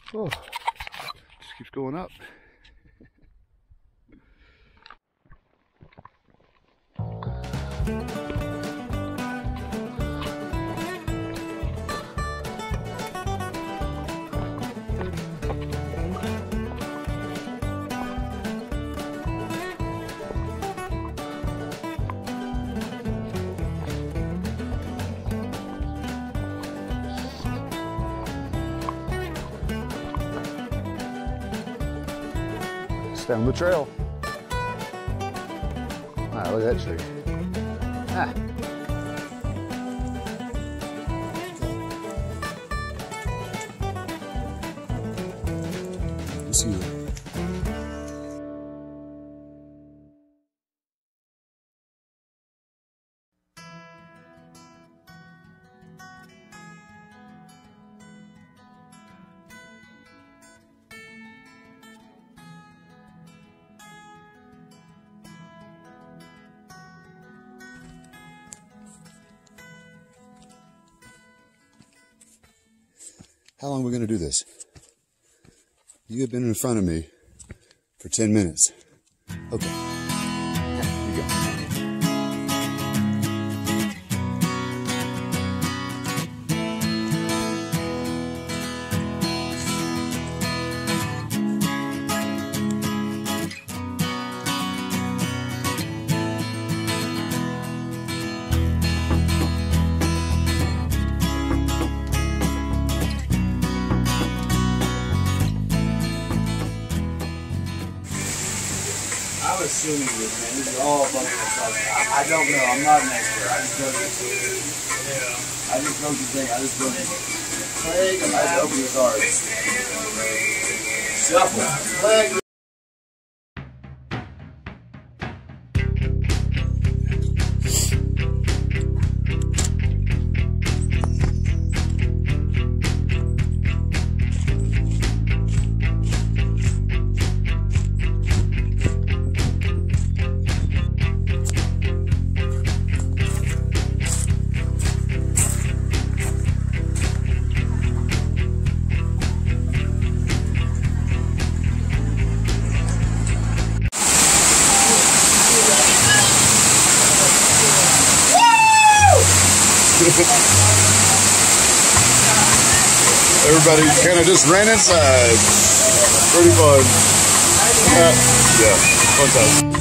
Oh, just keeps going up. Down the trail. Ah, look at that tree. Ah. You see that? How long are we going to do this? You have been in front of me for 10 minutes. Okay. Here you go. I'm assuming this, man. This is all bumping and I don't know. I'm not an expert. I just know this. Yeah. I just know the thing. I just know this. Flag and I open the cards. Shuffle. Flag. Everybody kind of just ran inside. Pretty fun. Yeah, fun time.